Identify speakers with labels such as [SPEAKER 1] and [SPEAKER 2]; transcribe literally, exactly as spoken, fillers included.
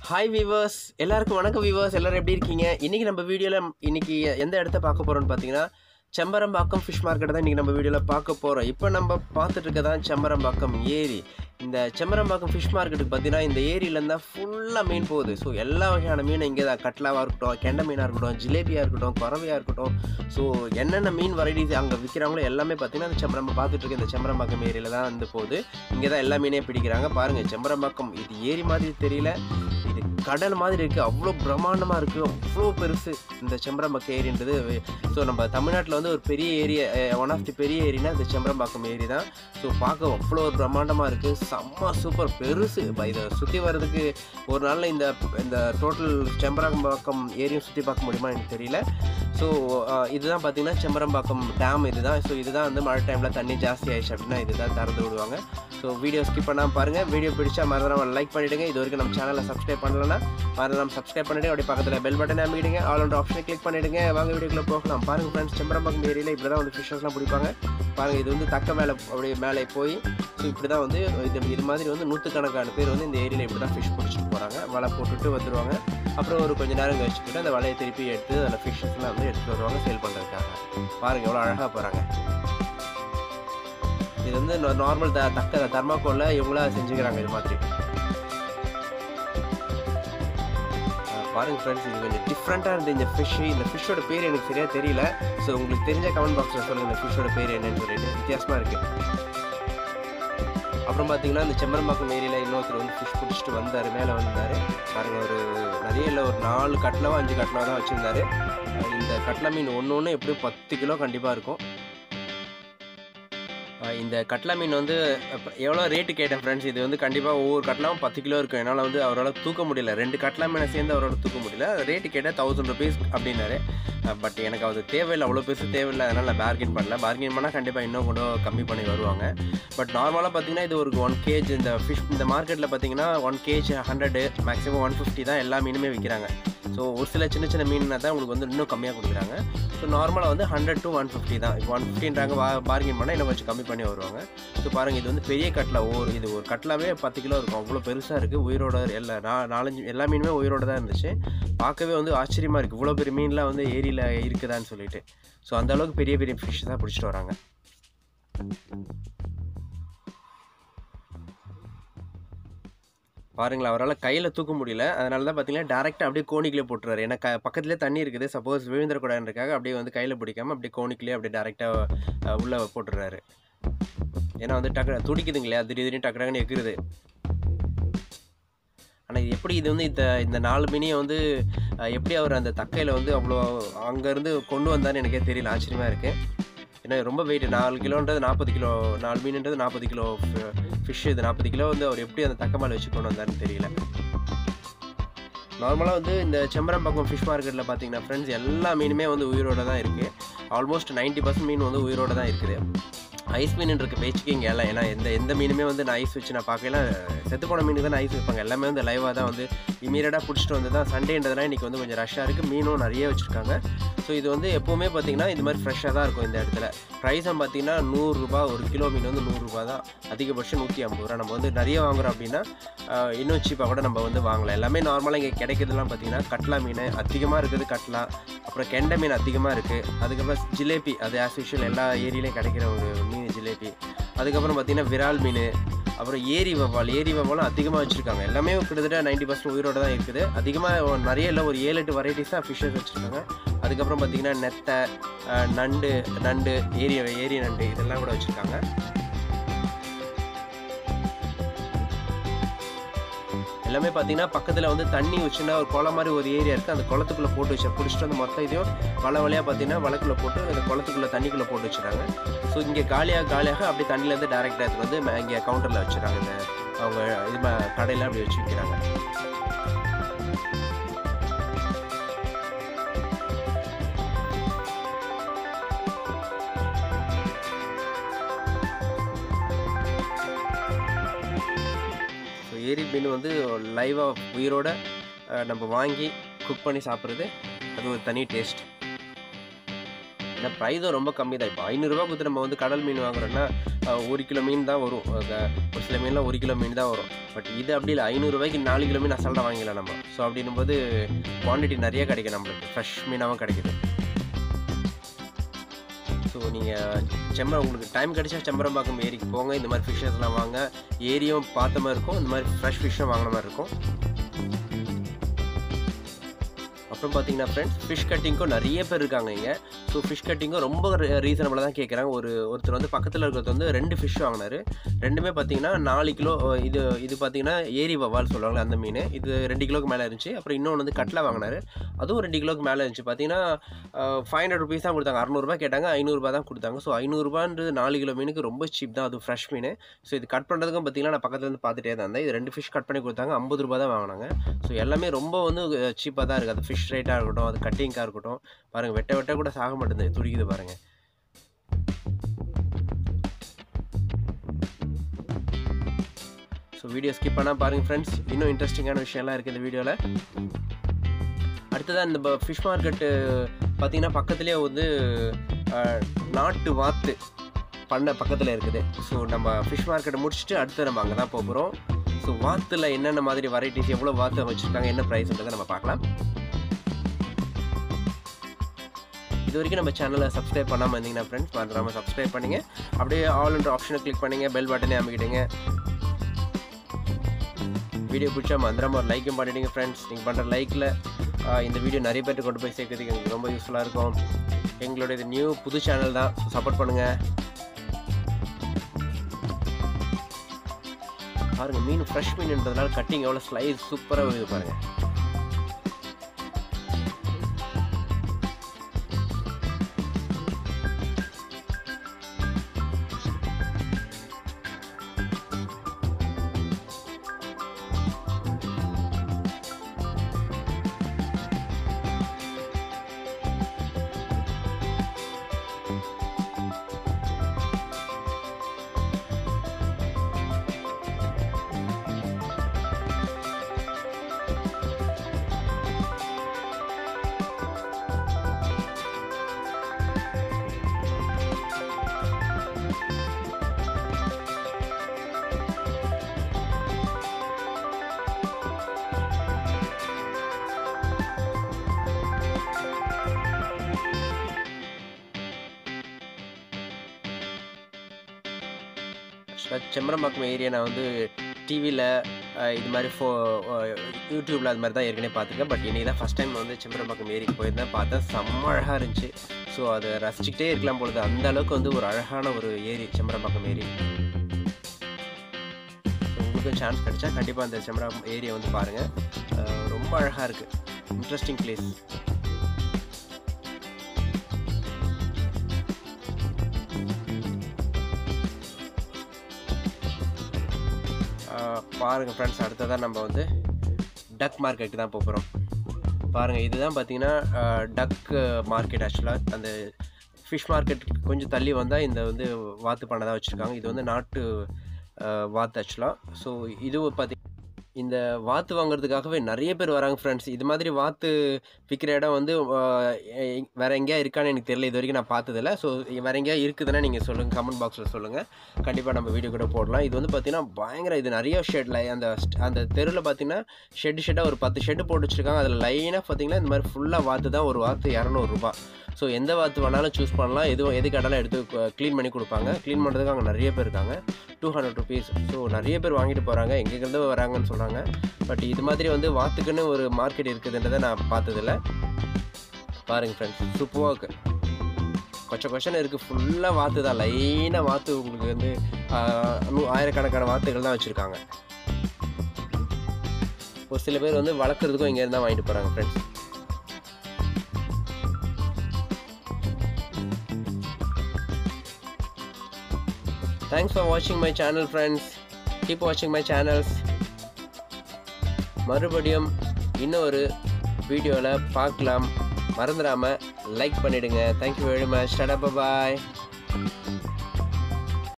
[SPEAKER 1] Hi viewers, எல்லாருக்கும் வணக்கம் viewers. எல்லாரும் எப்படி இருக்கீங்க? இன்னைக்கு நம்ம வீடியோல இன்னைக்கு எந்த இடத்தை பார்க்க போறோம்னு பாத்தீங்கன்னா chamberkkam fish market தான் இன்னைக்கு நம்ம வீடியோல பார்க்க போறோம். இப்போ நம்ம பார்த்துட்டு இருக்கதா chamberkkam ஏரி. இந்த chamberkkam fish marketக்கு பாத்தீங்கன்னா இந்த ஏரியில இருந்தா ஃபுல்லா மீன் போகுது. சோ எல்லா வகையான மீன் இங்க தான் கட்லாவா இருக்கட்டும், கெண்டை மீனா இருக்கட்டும், ஜிலேபியா இருக்கட்டும், குறவையா இருக்கட்டும். சோ என்னென்ன மீன் வெரைட்டிஸ் அங்க விக்கிறாங்களோ எல்லாமே பாத்தீங்கன்னா இந்த நம்ம பார்த்துட்டு இருக்க இந்த chamberkkam ஏரியில தான் வந்து போகுது. இங்க தான் எல்லா மீனே பிடிக்கிறாங்க. பாருங்க chamberkkam இது ஏரி மாதிரி தெரியல. இது கடல் மாதிரி இருக்குது, அவ்வளோ பிரம்மாண்டமாக இருக்குது, அவ்வளோ பெருசு இந்த chamberkkam ஏரின்றது. ஸோ நம்ம தமிழ்நாட்டில் வந்து ஒரு பெரிய ஏரியா, ஒன் ஆஃப் தி பெரிய ஏரினா இந்த chamberkkam ஏரி தான். ஸோ பார்க்க அவ்வளோ ஒரு பிரம்மாண்டமாக இருக்குது, செம்ம சூப்பர் பெருசு. இதை சுற்றி வர்றதுக்கு ஒரு நாளில் இந்த இந்த டோட்டல் chamberkkam ஏரியும் சுற்றி பார்க்க முடியுமா எனக்கு தெரியல. ஸோ இதுதான் பார்த்தீங்கன்னா chamberkkam டேம் இது தான். ஸோ இதுதான் வந்து மழை டைமில் தண்ணி ஜாஸ்தி ஆயிடுச்சு அப்படின்னா இதுதான் திறந்து விடுவாங்க. ஸோ வீடியோ ஸ்கிப் பண்ணாமல் பாருங்கள். வீடியோ பிடிச்சா மறந்துடாம லைக் பண்ணிவிடுங்க. இது வரைக்கும் நம்ம சேனலை சப்ஸ்கிரைப் பண்ணலன்னா மறந்துடாம சப்ஸ்கிரைப் பண்ணிவிடுங்க. அப்படியே பக்கத்தில் பெல் பட்டனை அமைக்கிடுங்க, ஆல் ஒன்ற ஆப்ஷனை கிளிக் பண்ணிவிடுங்க. வாங்க வீடியோக்குள்ளே போகலாம். பாருங்கள் ஃப்ரெண்ட்ஸ், chamberkkam ஏரியில் இப்படி தான் வந்து ஃபிஷ்ஷஸ்லாம் பிடிப்பாங்க. பாருங்கள், இது வந்து தக்க மேலே அப்படியே மேலே போய் ஸோ இப்படி தான் வந்து இது இது மாதிரி வந்து நூற்றுக்கணக்கான பேர் வந்து இந்த ஏரியில் இப்படி தான் ஃபிஷ் பிடிச்சிட்டு போகிறாங்க. வலை போட்டுட்டு வந்துடுவாங்க. அப்புறம் ஒரு கொஞ்சம் நேரம் கழிச்சுக்கிட்டு அந்த வலையை திருப்பி எடுத்து அதில் ஃபிஷ்ஷஸ்லாம் வந்து எடுத்துகிட்டு வருவாங்க சேல் பண்ணுறதுக்காக. பாருங்கள் எவ்வளோ அழகாக போகிறாங்க. இது வந்து நார்மல் த தக்க தர்மாக்கோலில் இவங்களா செஞ்சுக்கிறாங்க இது மாதிரி. பாருங்கள் ஃப்ரெண்ட்ஸ், இது கொஞ்சம் டிஃப்ரெண்ட்டாக இருந்தது இந்த ஃபிஷ்ஷு. இந்த ஃபிஷ்ஷோட பேர் எனக்கு சரியாக தெரியல. ஸோ உங்களுக்கு தெரிஞ்ச கமெண்ட் பாக்ஸில் சொல்லுங்கள் இந்த ஃபிஷ்ஷோட பேர் என்னன்னு சொல்லிட்டு. வித்தியாசமாக இருக்குது. அப்புறம் பார்த்தீங்கன்னா இந்த chamberkkam ஏரியில் இன்னொருத்தர் வந்து ஃபிஷ் பிடிச்சிட்டு வந்தார், மேலே வந்தார். பாருங்கள், ஒரு நிறைய இல்லை, ஒரு நாலு கட்லாவோ அஞ்சு கட்லாவோ தான் வச்சுருந்தாரு. இந்த கட்லா மீன் ஒன்று ஒன்று எப்படியும் பத்து கிலோ கண்டிப்பாக இருக்கும். இந்த கட்லா மீன் வந்து எவ்வளோ ரேட்டு கேட்டேன் ஃப்ரெண்ட்ஸ். இது வந்து கண்டிப்பாக ஒவ்வொரு கட்லாவும் பத்து கிலோ இருக்கும். என்னால் வந்து அவரால் தூக்க முடியல, ரெண்டு கட்லா மீனை சேர்ந்து அவரால் தூக்க முடியல. ரேட்டு கேட்டால் தௌசண்ட் ருபீஸ் அப்படின்னாரு. பட் எனக்கு அது தேவையில்லை, அவ்வளோ பெருசு தேவையில்லை. அதனால் நான் பார்கெயின் பண்ணல. பார்கெயின் பண்ணால் கண்டிப்பாக இன்னும் கூட கம்மி பண்ணி வருவாங்க. பட் நார்மலாக பார்த்தீங்கன்னா இது ஒரு ஒன் கேஜ் இந்த ஃபிஷ் இந்த மார்க்கெட்டில் பார்த்தீங்கன்னா one KG hundred maximum one fifty தான் எல்லா மீனுமே விற்கிறாங்க. ஸோ ஒரு சில சின்ன சின்ன மீன்னா தான் உங்களுக்கு வந்து இன்னும் கம்மியாக கொடுக்குறாங்க. ஸோ நார்மலாக வந்து ஹண்ட்ரட் டு ஒன் ஃபிஃப்டி தான். இப்போ ஒன் ஃபிஃப்டின்றாங்க, வா பார்கெயின் பண்ணால் இன்னும் கொஞ்சம் கம்மி பண்ணி வருவாங்க. ஸோ பாருங்கள், இது வந்து பெரிய கட்லா. ஒரு இது ஒரு கட்லாவே பத்து கிலோ இருக்கும், அவ்வளோ பெருசாக இருக்குது. உயிரோட எல்லா நா நாலஞ்சு எல்லா மீனுமே உயிரோட தான் இருந்துச்சு. பார்க்கவே வந்து ஆச்சரியமாக இருக்குது, இவ்வளோ பெரிய மீன்லாம் வந்து ஏரியில் இருக்குதான்னு சொல்லிட்டு. ஸோ அந்தளவுக்கு பெரிய பெரிய ஃபிஷ் தான் பிடிச்சிட்டு வராங்க. பாருங்களா, அவரால் கையில் தூக்க முடியல. அதனால தான் பார்த்தீங்கன்னா டேரெக்டாக அப்படியே கோணிக்கிலே போட்டுறாரு. ஏன்னா க பக்கத்துலேயே தண்ணி இருக்குது, சப்போஸ் விழுந்துடக்கூடாதுன்றக்காக அப்படியே வந்து கையில் பிடிக்காமல் அப்படியே கோணிக்கிலே அப்படியே டேரெக்டாக உள்ளே போட்டுடுறாரு. ஏன்னா வந்து டக்கு துடிக்குதுங்களே, திடீர் திடீர்னு டக்கு டக்குன்னு எக்குறது. ஆனால் இது எப்படி இது வந்து இந்த இந்த நாலு மீனையை வந்து எப்படி அவர் அந்த தக்கையில் வந்து அவ்வளோ அங்கேருந்து கொண்டு வந்தான்னு எனக்கே தெரியல, ஆச்சரியமாக இருக்குது. ஏன்னா ரொம்ப வெயிட், நாலு கிலோன்றது நாற்பது கிலோ, நாலு மீனுன்றது நாற்பது கிலோ ஃபிஷ். இது நாற்பது கிலோ வந்து அவர் எப்படி அந்த தக்க மேலே வச்சு கொண்டு வந்தாருன்னு தெரியல. நார்மலாக வந்து இந்த chamberkkam ஃபிஷ் மார்க்கெட்டில் பார்த்தீங்கன்னா ஃப்ரெண்ட்ஸ் எல்லா மீனுமே வந்து உயிரோடு தான் இருக்குது. ஆல்மோஸ்ட் நைன்ட்டி பர்சன்ட் மீன் வந்து உயிரோடு தான் இருக்குது. ஐஸ் மீன் இருக்க பேச்சுக்கு இங்கே எல்லாம், ஏன்னா எந்த எந்த மீனுமே வந்து நான் ஐஸ் வச்சு நான் பார்க்கல. செத்து போன மீனுக்கு தான் ஐஸ் வைப்பாங்க. எல்லாமே வந்து லைவாக தான் வந்து இமீடியட்டாக பிடிச்சிட்டு வந்து தான். சண்டேன்றதுனா இன்றைக்கி வந்து கொஞ்சம் ரஷ்ஷாக இருக்குது, மீனும் நிறைய வச்சுருக்காங்க. ஸோ இது வந்து எப்போவுமே பார்த்திங்கன்னா இது மாதிரி ஃப்ரெஷ்ஷாக தான் இருக்கும் இந்த இடத்துல. ப்ரைஸும் பார்த்திங்கன்னா நூறுரூபா, ஒரு கிலோ மீன் வந்து நூறுரூபா தான், அதிகபட்சம் நூற்றி ஐம்பது ரூபா. நம்ம வந்து நிறைய வாங்குகிறோம் அப்படின்னா இன்னும் சீப்பாக கூட நம்ம வந்து வாங்கலாம். எல்லாமே நார்மலாக இங்கே கிடைக்கிறதுலாம் பார்த்திங்கன்னா கட்லா மீன் அதிகமாக இருக்குது, கட்லா. அப்புறம் கெண்டை மீன் அதிகமாக இருக்குது. அதுக்கப்புறம் ஜிலேபி, அது ஆஸ் யூஷுவல் எல்லா ஏரியிலையும் கிடைக்கிற ஒரு மீன் ஜிலேபி. அதுக்கப்புறம் பார்த்திங்கன்னா விரால் மீன், அப்புறம் ஏரி வவ்வால். ஏரி வவ்வாலும் அதிகமாக வச்சுருக்காங்க. எல்லாமே கிட்டத்தட்ட நைன்ட்டி பர்சன்ட் உயிரோடு தான் இருக்குது. அதிகமாக நிறைய இல்லை, ஒரு ஏழு எட்டு வெரைட்டிஸ் தான் ஃபிஷ்ஷஸ் வச்சுருக்காங்க. அதுக்கப்புறம் பார்த்திங்கன்னா நெத்தை, நண்டு நண்டு ஏரி ஏரி நண்டு இதெல்லாம் கூட வச்சுருக்காங்க. எல்லாமே பார்த்தீங்கன்னா பக்கத்தில் வந்து தண்ணி வச்சுன்னா ஒரு குளம் மாதிரி ஒரு ஏரியா இருக்குது. அந்த குளத்துக்குள்ளே போட்டு வச்சு பிடிச்சிட்டு வந்து மொத்தம் இதையும் வலை வலையாக பார்த்தீங்கன்னா வலைக்குள்ளே போட்டு அந்த குளத்துக்குள்ளே தண்ணிக்குள்ளே போட்டு வச்சுறாங்க. ஸோ இங்கே காலியாக காலியாக அப்படியே தண்ணியிலேருந்து டேரெக்டாக எடுத்து வந்து இங்கே கவுண்டரில் வச்சுறாங்க. இந்த அவங்க இது கடையில் அப்படி வச்சு விற்கிறாங்க. ஏரி மீன் வந்து லைவாக உயிரோட நம்ம வாங்கி குக் பண்ணி சாப்பிட்றது அது ஒரு தனி டேஸ்ட். ஏன்னா ப்ரைஸும் ரொம்ப கம்மி தான். இப்போ ஐநூறுரூவா கொடுத்து நம்ம வந்து கடல் மீன் வாங்குறோன்னா ஒரு கிலோ மீன் தான் வரும். ஒரு சில மீன்லாம் ஒரு கிலோ மீன் தான் வரும். பட் இது அப்படி இல்லை, ஐநூறுரூவாய்க்கு நாலு கிலோ மீன் அசால்ட்டாக வாங்கிக்கலாம் நம்ம. ஸோ அப்படின்னும்போது குவான்டிட்டி நிறைய கிடைக்கும் நம்மளுக்கு, ஃப்ரெஷ் மீனாகவும் கிடைக்குது. ஸோ நீங்கள் செம்பரம் உங்களுக்கு டைம் கிடைச்சா செம்பரம்பாக்கம் ஏரிக்கு போங்க, இந்த மாதிரி ஃபிஷ்ஷஸ்லாம் வாங்க. ஏரியும் பார்த்த மாதிரி இருக்கும், இந்த மாதிரி ஃப்ரெஷ் ஃபிஷ்ஷும் வாங்கின மாதிரி இருக்கும். அப்புறம் பார்த்தீங்கன்னா ஃப்ரெண்ட்ஸ், ஃபிஷ் கட்டிங்க்கும் நிறைய பேர் இருக்காங்க இங்கே. ஸோ ஃபிஷ் கட்டிங்கும் ரொம்ப ரீசனபிளாக தான் கேட்குறாங்க. ஒரு ஒருத்தர் வந்து பக்கத்தில் இருக்கிறது வந்து ரெண்டு ஃபிஷ் வாங்கினார். ரெண்டுமே பார்த்தீங்கன்னா நாலு கிலோ. இது இது பார்த்தீங்கன்னா ஏரி வவால் சொல்லுவாங்களே அந்த மீன், இது ரெண்டு கிலோக்கு மேலே இருந்துச்சு. அப்புறம் இன்னொன்று வந்து கட்லா வாங்கினார், அதுவும் ரெண்டு கிலோக்கு மேலே இருந்துச்சு. பார்த்தீங்கன்னா ஃபைவ் ஹண்ட்ரட் ருபீஸ் தான் கொடுத்தாங்க. அறநூறுபா கேட்டாங்க, ஐநூறுரூபா தான் கொடுத்தாங்க. ஸோ ஐநூறுரூபான்றது நாலு கிலோ மீனுக்கு ரொம்ப சீப் தான், அது ஃப்ரெஷ் மீன். ஸோ இது கட் பண்ணுறதுக்கும் பார்த்தீங்கன்னா நான் பக்கத்தில் வந்து பார்த்துட்டே தான் இருந்தேன். இது ரெண்டு ஃபிஷ் கட் பண்ணி கொடுத்தாங்க, ஐம்பது ரூபா தான் வாங்கினாங்க. ஸோ எல்லாமே ரொம்ப வந்து சீப்பாக தான் இருக்குது. அது ஃபிஷ் ரேட்டாக இருக்கட்டும், அது கட்டிங்காக இருக்கட்டும். பாருங்கள், வெட்ட வெட்ட கூட சாக மாட்டேங்குது, துடிக்குது பாருங்கள். ஸோ வீடியோ ஸ்கிப் பண்ணால் பாருங்கள் ஃப்ரெண்ட்ஸ், இன்னும் இன்ட்ரெஸ்டிங்கான விஷயம்லாம் இருக்குது இந்த வீடியோவில். அடுத்ததான் இந்த ஃபிஷ் மார்க்கெட்டு பார்த்திங்கன்னா பக்கத்துலேயே வந்து நாட்டு வாத்து பண்ண பக்கத்தில் இருக்குது. ஸோ நம்ம ஃபிஷ் மார்க்கெட்டை முடிச்சுட்டு அடுத்து நம்ம அங்கே தான் போகிறோம். ஸோ வாத்தில் என்னென்ன மாதிரி வெரைட்டிஸ், எவ்வளோ வாத்து வச்சுருக்காங்க, என்ன ப்ரைஸ்ன்றதை நம்ம பார்க்கலாம். இது வரைக்கும் நம்ம சேனலை சப்ஸ்கிரைப் பண்ணாமல் இருந்தீங்கன்னா ஃப்ரெண்ட்ஸ் மறந்துடாமல் சப்ஸ்கிரைப் பண்ணிங்க. அப்படியே ஆல் என்ற ஆப்ஷனை கிளிக் பண்ணிங்க, பெல் பட்டனே அமைக்கிடுங்க. வீடியோ பிடிச்சா மறந்துடாமல் ஒரு லைக்கும் பண்ணிவிடுங்க ஃப்ரெண்ட்ஸ். நீங்கள் பண்ணுற லைக்கில் இந்த வீடியோ நிறைய பேர்ட்டு கொண்டு போய் சேர்க்கறதுக்கு எங்களுக்கு ரொம்ப யூஸ்ஃபுல்லாக இருக்கும். எங்களோட இது நியூ புது சேனல் தான், சப்போர்ட் பண்ணுங்கள். பாருங்கள், மீன் ஃப்ரெஷ் மீன்ன்றதுனால கட்டிங் எவ்வளோ ஸ்லைஸ் சூப்பராக வருது பாருங்கள். செம்பரம்பாக்கம் ஏரியா நான் வந்து டிவியில் இது மாதிரி ஃபோ யூடியூப்பில் அது மாதிரி தான் ஏற்கனவே பார்த்துருக்கேன். பட் இன்றைக்கி தான் ஃபஸ்ட் டைம் வந்து செம்பரம்பாக்கம் ஏரிக்கு போயிருந்தேன். பார்த்தேன், செம்ம அழகாக இருந்துச்சு. ஸோ அதை ரசிச்சுக்கிட்டே இருக்கலாம் பொழுது, அந்த அளவுக்கு வந்து ஒரு அழகான ஒரு ஏரி செம்பரம்பாக்கம் ஏரி. உங்களுக்கும் சான்ஸ் கிடைச்சா கண்டிப்பாக அந்த செம்பரம்பாக்கம் ஏரியை வந்து பாருங்கள், ரொம்ப அழகாக இருக்குது, இன்ட்ரெஸ்டிங் பிளேஸ். பாருங்கள் ஃப்ரெண்ட்ஸ், அடுத்ததான் நம்ம வந்து டக் மார்க்கெட்டுக்கு தான் போகிறோம். பாருங்கள், இதுதான் பார்த்தீங்கன்னா டக் மார்க்கெட். ஆக்சுவலாக அந்த ஃபிஷ் மார்க்கெட் கொஞ்சம் தள்ளி வந்தால் இந்த வந்து வாத்து பண்ணை தான் வச்சுருக்காங்க. இது வந்து நாட்டு வாத்து ஆக்சுவலாக. ஸோ இது பார்த்தி இந்த வாத்து வாங்குறதுக்காகவே நிறைய பேர் வராங்க ஃப்ரெண்ட்ஸ். இது மாதிரி வாத்து விற்கிற இடம் வந்து வேறு எங்கேயா இருக்கான்னு எனக்கு தெரியல, இது வரைக்கும் நான் பார்த்ததில்ல. ஸோ வேறு எங்கேயா இருக்குதுன்னா நீங்கள் சொல்லுங்கள், கமெண்ட் பாக்ஸில் சொல்லுங்கள், கண்டிப்பாக நம்ம வீடியோ கூட போடலாம். இது வந்து பார்த்திங்கன்னா பயங்கர, இது நிறைய ஷெட்டில் அந்த அந்த தெருவில் பார்த்திங்கன்னா ஷெட்டு ஷெட்டாக ஒரு பத்து ஷெட்டு போட்டு வச்சுருக்காங்க. அதில் லைனாக பார்த்திங்கன்னா இந்த மாதிரி ஃபுல்லாக வாத்து தான். ஒரு வாத்து இரநூறுபா. ஸோ எந்த வாத்து வேணாலும் சூஸ் பண்ணலாம், எதுவும் எது கேட்டாலும் எடுத்து க்ளீன் பண்ணி கொடுப்பாங்க. க்ளீன் பண்ணுறதுக்கு அங்கே நிறைய பேர் இருக்காங்க. Two hundred rupees. ஸோ நிறைய பேர் வாங்கிட்டு போகிறாங்க, எங்கேருந்து வராங்கன்னு சொல்கிறாங்க. பட் இது மாதிரி வந்து வாத்துக்குன்னு ஒரு மார்க்கெட் இருக்குதுன்றதை நான் பார்த்ததில்ல. பாருங்கள் ஃப்ரெண்ட்ஸ், சூப்பராக இருக்குது, கொச்ச கொச்சனை இருக்குது, ஃபுல்லாக வாத்து தான், லைனாக வாத்து. உங்களுக்கு வந்து ஆயிரக்கணக்கான வாத்துகள் தான் வச்சுருக்காங்க. ஒரு சில பேர் வந்து வளர்க்குறதுக்கும் இங்கே இருந்தால் வாங்கிட்டு போகிறாங்க friends. Thanks for watching my channel friends. Keep watching my channels. மறுபடியும் இன்னொரு வீடியோவில் பார்க்கலாம். மறந்துடாமல் லைக் பண்ணிவிடுங்க. Thank you very much. Tada, bye bye.